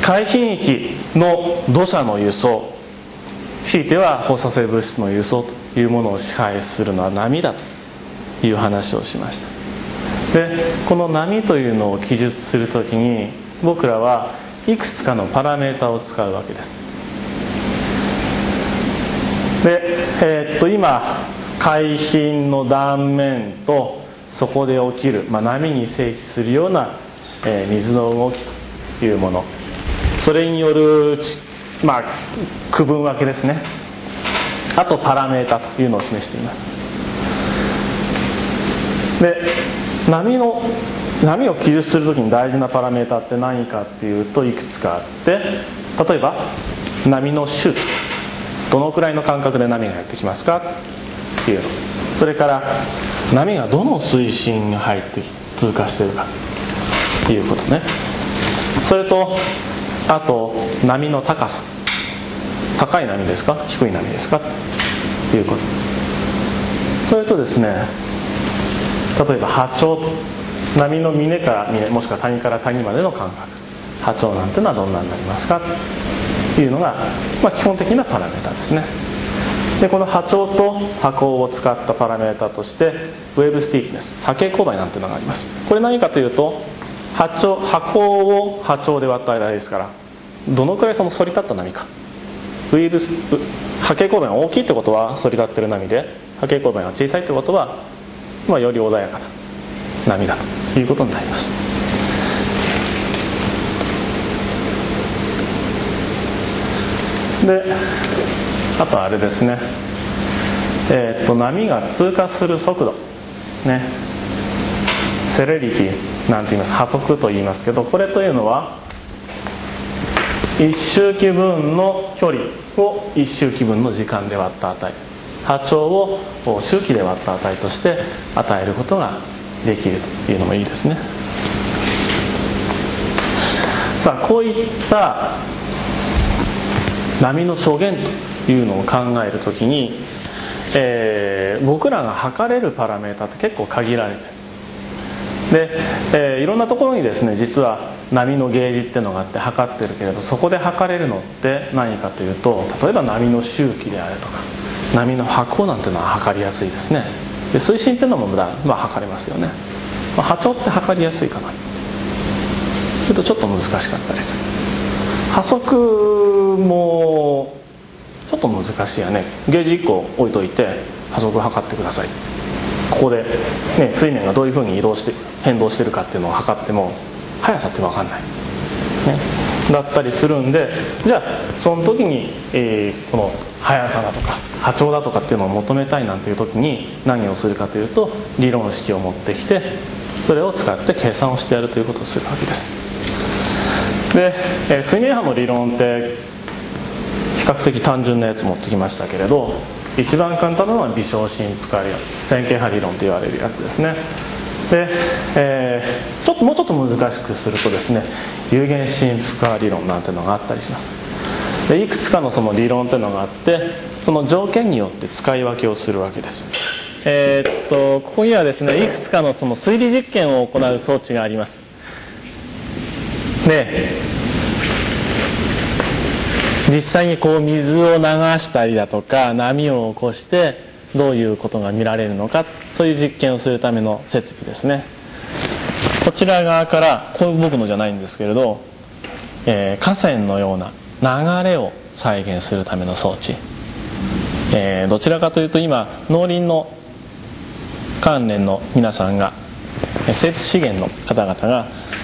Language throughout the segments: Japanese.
海浜域の土砂の輸送、強いては放射性物質の輸送というものを支配するのは波だという話をしました。でこの波というのを記述するときに僕らはいくつかのパラメータを使うわけです。で、今海浜の断面とそこで起きる、波に正比するような、水の動きというもの、それによる、区分分けですね。あとパラメータというのを示しています。で波を記述するときに大事なパラメータって何かっていうといくつかあって、例えば波の周期、どのくらいの間隔で波がやってきますかっていうの、それから波がどの水深に入って通過しているかということね。それとあと波の高さ、高い波ですか低い波ですかということ。それとですね、例えば波長、波の峰から峰、もしくは谷から谷までの間隔、波長なんてのはどんなになりますかというのが、基本的なパラメータですね。でこの波長と波高を使ったパラメータとしてウェーブスティークネス、波形勾配なんていうのがあります。これ何かというと波高を波長で割った間ですから、どのくらいその反り立った波か、波形勾配が大きいってことは反り立ってる波で、波形勾配が小さいってことは、より穏やかな波だということになります。であとあれですね、波が通過する速度ね、セレリティなんて言います、波速と言いますけど、これというのは1周期分の距離を1周期分の時間で割った値、波長を周期で割った値として与えることができるというのもいいですね。さあこういった波の諸減というのを考えるときに、僕らが測れるパラメータって結構限られてる。で、いろんなところにですね、実は波のゲージっていうのがあって測ってるけれど、そこで測れるのって何かというと、例えば波の周期であるとか波の波高なんていうのは測りやすいですね。で水深っていうのも測れますよね。波長って測りやすいかな。それとちょっと難しかったです。波速もちょっと難しいやね。ゲージ1個置いといて波速を測ってください。ここで、ね、水面がどういうふうに変動してるかっていうのを測っても速さって分かんない、ね、だったりするんで、じゃあその時に、この速さだとか波長だとかっていうのを求めたいなんていう時に何をするかというと、理論式を持ってきてそれを使って計算をしてやるということをするわけです。で、水面波の理論って比較的単純なやつ持ってきましたけれど、一番簡単なのは微小振幅化理論、線形波理論と言われるやつですね。で、もうちょっと難しくするとですね、有限振幅化理論なんていうのがあったりします。でいくつかのその理論というのがあって、その条件によって使い分けをするわけです。ここにはですね、いくつかのその推理実験を行う装置があります。で実際にこう水を流したりだとか波を起こしてどういうことが見られるのか、そういう実験をするための設備ですね。こちら側からこれ僕のじゃないんですけれど、河川のような流れを再現するための装置、どちらかというと今農林の関連の皆さんが、生物資源の方々が、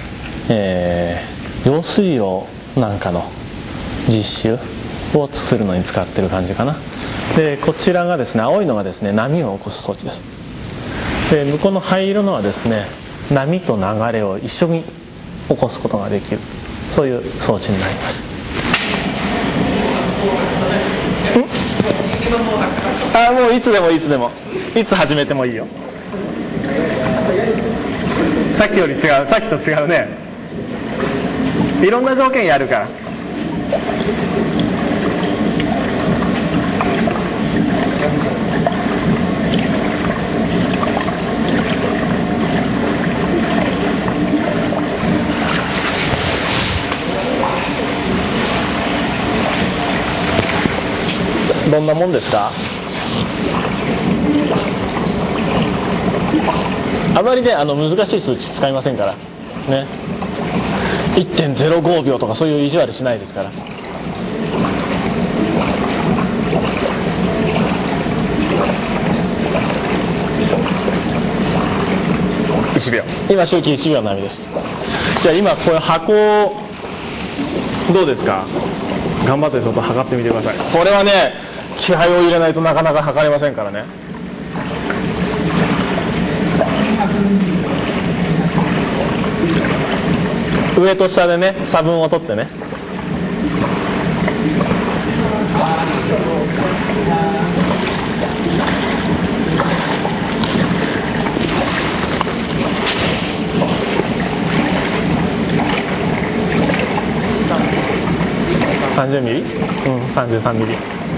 用水路なんかの実習をするのに使ってる感じかな。でこちらがですね、青いのがですね、波を起こす装置です。で向こうの灰色のはですね、波と流れを一緒に起こすことができる、そういう装置になります。もういつでもいつでも、いつ始めてもいいよ。さっきより違う、さっきと違うね。いろんな条件やるから。 どんなもんですか？あまりね難しい数値使いませんからね。1.05 秒とかそういう意地悪しないですから。1秒、今周期1秒並みです。じゃあ今これ箱どうですか？頑張ってちょっと測ってみてください。これはね気合を入れないとなかなか測れませんからね。上と下でね差分を取ってね。30ミリ、33ミリ。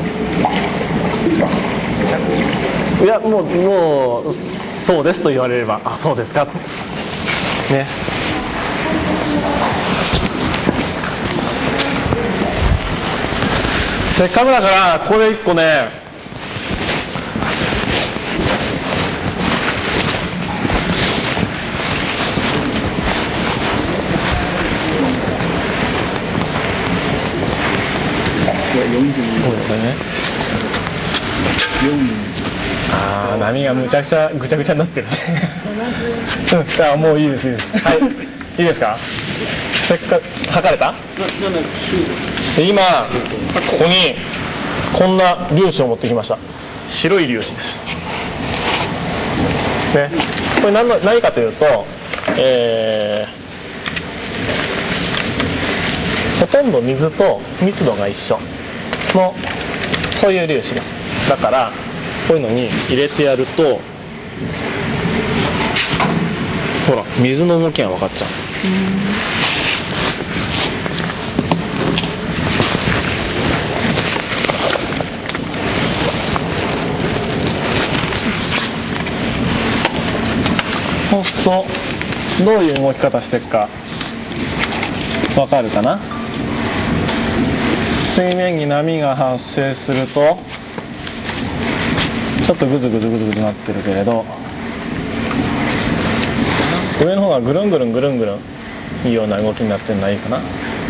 いやもうそうですと言われれば、あ、そうですかとね。せっかくだからこれ1個ね、ああ波がむちゃくちゃぐちゃぐちゃになってるね。あ、もういいですいいです。はい、いいですか？せっかく測れた？で今ここにこんな粒子を持ってきました。白い粒子です、ね、これ何かというと、ほとんど水と密度が一緒のそういう粒子です。だからこういうのに入れてやるとほら水の動きが分かっちゃう。そうするとどういう動き方していくか分かるかな。水面に波が発生するとちょっとグズグズグズグズなってるけれど、上の方がぐるんぐるんぐるんぐるんいいような動きになってるのはいいかな。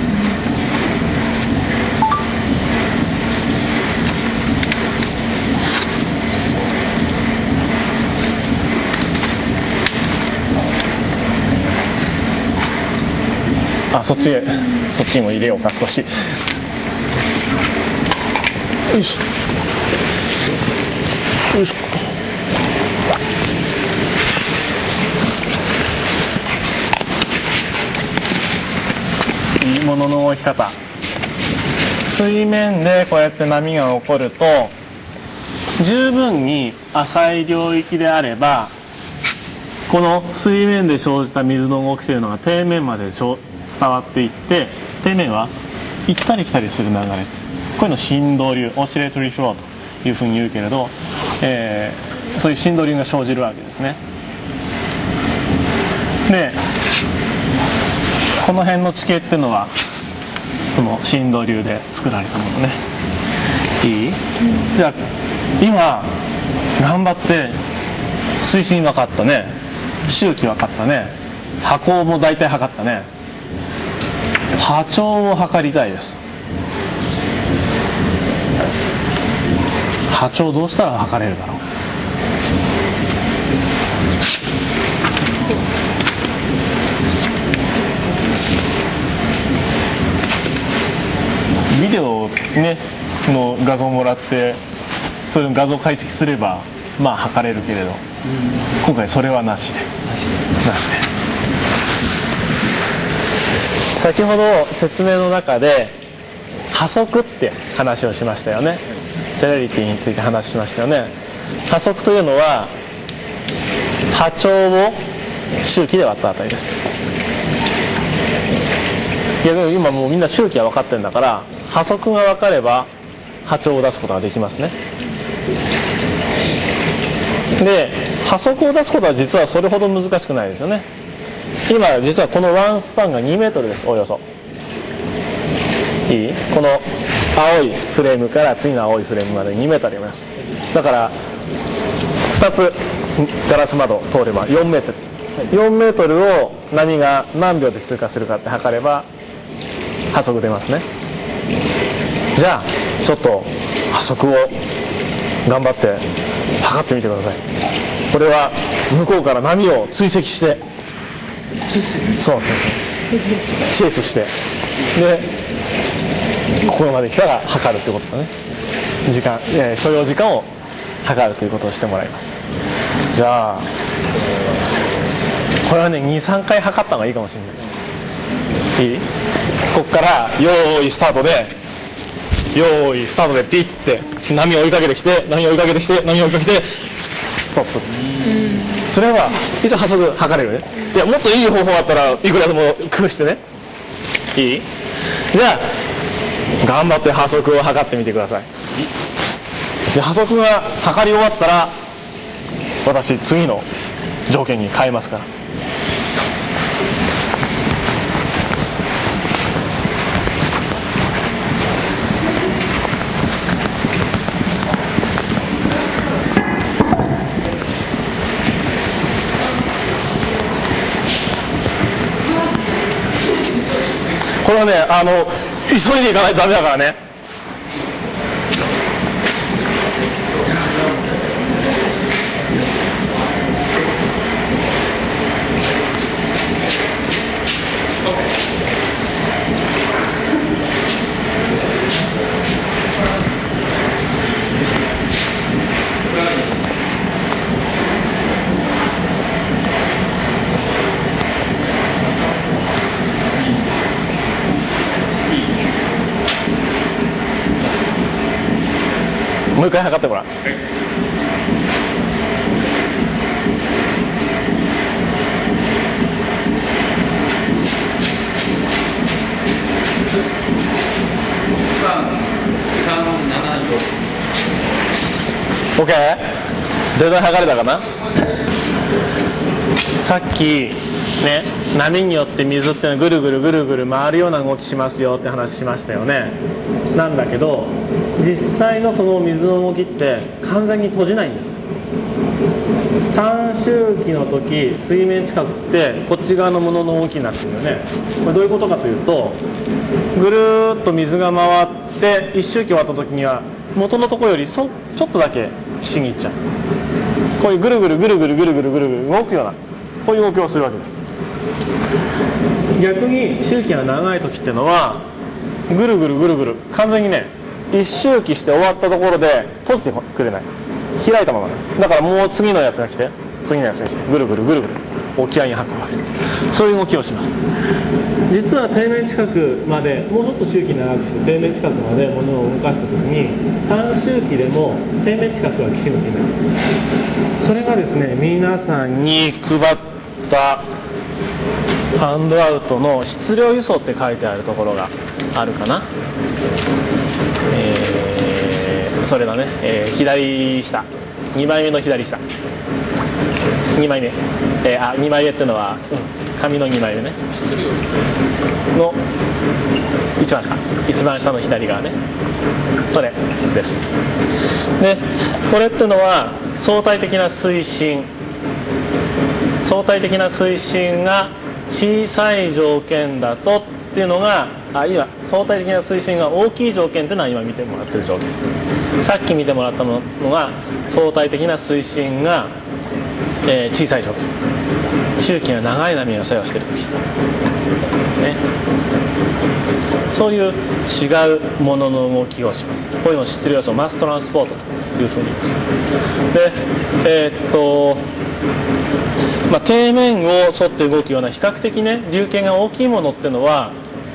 あ、そっちにも入れようか少し。よいしょよいしょ。いいものの動き方。水面でこうやって波が起こると十分に浅い領域であればこの水面で生じた水の動きというのが底面まで伝わっていって、底面は行ったり来たりする流れ、こういうの振動流、オシレートリーフローというふうに言うけれど、そういう振動流が生じるわけですね。でこの辺の地形っていうのはこの振動流で作られたものね。いい？じゃあ今頑張って水深分かったね、周期分かったね、波高も大体測ったね。波長を測りたいです。波長どうしたら測れるだろう。ビデオねの画像をもらってそれの画像解析すればまあ測れるけれど、今回それはなしで。先ほど説明の中で波速って話をしましたよね。セラリティについて話しましたよね。波速というのは波長を周期で割った値です。いやでも今もうみんな周期が分かってるんだから波速が分かれば波長を出すことができますね。で波速を出すことは実はそれほど難しくないですよね。今実はこのワンスパンが2メートルです。およそいい？この青いフレームから次の青いフレームまで2メートルあります。だから2つガラス窓を通れば4メートル、4メートルを波が何秒で通過するかって測れば波速出ますね。じゃあちょっと波速を頑張って測ってみてください。これは向こうから波を追跡して、そうチェイスして、でここまで来たら測るってことだね。所要時間を測るということをしてもらいます。じゃあこれはね 2,3 回測った方がいいかもしれない。いい？こっから用意スタートでピッて波を追いかけてきて波を追いかけてストップ。それは一応波速測れるね。いやもっといい方法あったらいくらでも工夫してね。いい？じゃあ頑張って波速を測ってみてください。で波速が測り終わったら私次の条件に変えますから。これはね急いでいかないとダメだからね。もう一回測ってごらん。OK？ どれぐらい測れたかな。さっきね、波によって水ってのはぐるぐるぐるぐる回るような動きしますよって話しましたよね。なんだけど実際のその水の動きって完全に閉じないんです。短周期の時水面近くってこっち側のものの動きになってるよね。これどういうことかというと、ぐるーっと水が回って一周期終わった時には元のところよりちょっとだけ岸に行っちゃう。こういうぐるぐるぐるぐるぐるぐるぐるぐる動くようなこういう動きをするわけです。逆に周期が長い時っていうのはぐるぐるぐるぐる完全にね一周期して終わったところで閉じてくれない、開いたままだからもう次のやつが来て次のやつが来てぐるぐるぐるぐる沖合に運ばれる、そういう動きをします。実は底面近くまでもうちょっと周期長くして底面近くまで物を動かした時に短周期でも底面近くは岸向きになる。それがですね皆さんに配ったハンドアウトの質量輸送って書いてあるところがあるかな。それだね、左下2枚目の左下2枚目、2枚目っていうのは、紙の2枚目ねの一番下の左側ね、それです。でこれっていうのは相対的な水深が小さい条件だとっていうのが今相対的な水深が大きい条件っていうのは今見てもらってる条件。さっき見てもらったのが相対的な水深が、小さい条件、周期が長い波が作用している時、ね、そういう違うものの動きをします。こういうのを質量輸送マストランスポートというふうに言います。で底面を沿って動くような比較的ね流径が大きいものっていうのは、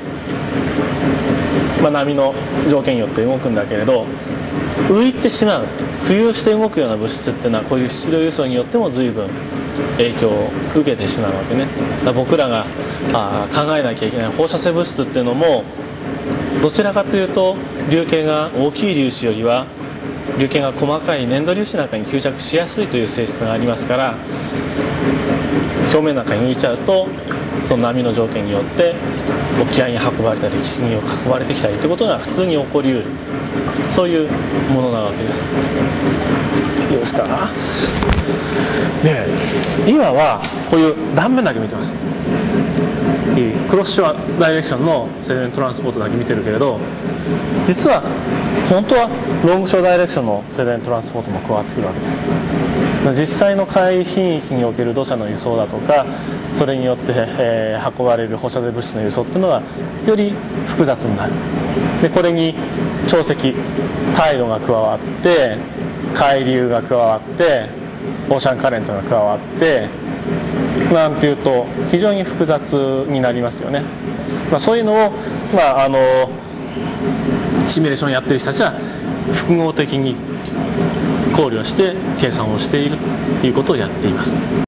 波の条件によって動くんだけれど、浮いてしまう浮遊して動くような物質っていうのはこういう質量輸送によっても随分影響を受けてしまうわけね。だから僕らが考えなきゃいけない放射性物質っていうのもどちらかというと流径が大きい粒子よりは流径が細かい粘土粒子なんかに吸着しやすいという性質がありますから、表面なんかに浮いちゃうとその波の条件によって沖合に運ばれたり岸に運ばれてきたりということが普通に起こりうる、そういうものなわけです。いいですか。で今はこういう断面だけ見てます。クロスショアダイレクションのセデメントトランスポートだけ見てるけれど、実は本当はロングショアダイレクションのセデメントトランスポートも加わってくるわけです。実際の海浜域における土砂の輸送だとか、それによって、運ばれる放射性物質の輸送っていうのがより複雑になる。でこれに潮汐、タイドが加わって、海流が加わって、オーシャンカレントが加わってなんていうと非常に複雑になりますよね。そういうのを、シミュレーションやってる人たちは複合的に考慮して計算をしているということをやっています。